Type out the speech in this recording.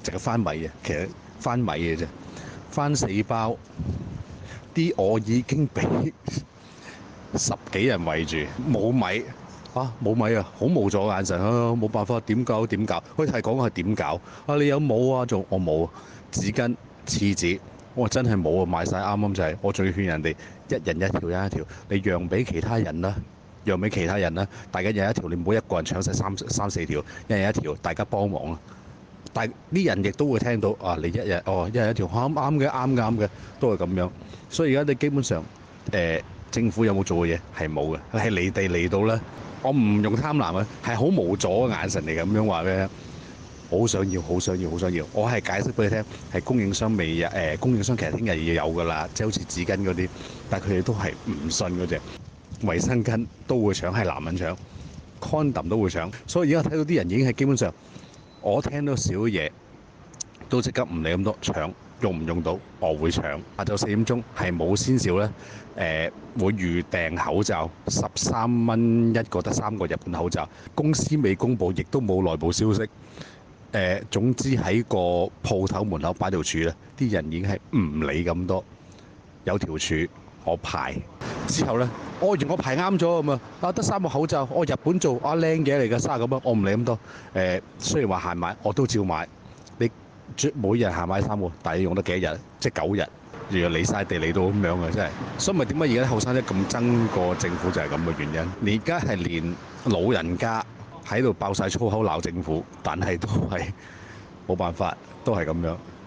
淨係番米嘅，其實番米嘅啫，番4包，啲我已經俾10幾人圍住，冇米啊，冇米啊，好無助嘅眼神啊，冇辦法，點搞點搞？佢係講係點搞啊？你有冇啊？仲我冇紙巾、廁紙，我真係冇啊，買晒啱啱就係，我仲要勸人哋一人一條，一條，你讓俾其他人啦。讓俾其他人啦，大家一人一條，你唔好一個人搶晒三四條，一人一條，大家幫忙啊！但係啲人亦都會聽到啊，你一人一條，啱嘅，啱嘅，啱嘅，都係咁樣。所以而家你基本上，政府有冇做嘅嘢係冇嘅，係你哋嚟到咧，我唔用貪婪啊，係好無助嘅眼神嚟咁樣話嘅。好想要，好想要，好想要！我係解釋俾你聽，係供應商未供應商其實聽日要有㗎啦，即係好似紙巾嗰啲，但係佢哋都係唔信嗰隻。衛生巾都會搶，係男人搶 condom 都會搶，所以而家睇到啲人已經係基本上，我聽到少嘢都即刻唔理咁多搶，用唔用到我會搶。下晝4點鐘係冇先兆咧，會預訂口罩13蚊一個，得3個日本口罩，公司未公佈，亦都冇內部消息。總之喺個鋪頭門口擺條柱咧，啲人已經係唔理咁多，有條柱我排之後咧。原來我排啱咗咁啊！得3個口罩，日本做靚嘢嚟㗎，30咁啊，我唔理咁多。雖然話限買，我都照買。你每日限買3個，但係你用得幾日？即係9日，如果離晒地嚟到咁樣嘅，真係。所以咪點解而家啲後生仔咁憎個政府就係咁嘅原因。你而家係連老人家喺度爆晒粗口鬧政府，但係都係冇辦法，都係咁樣。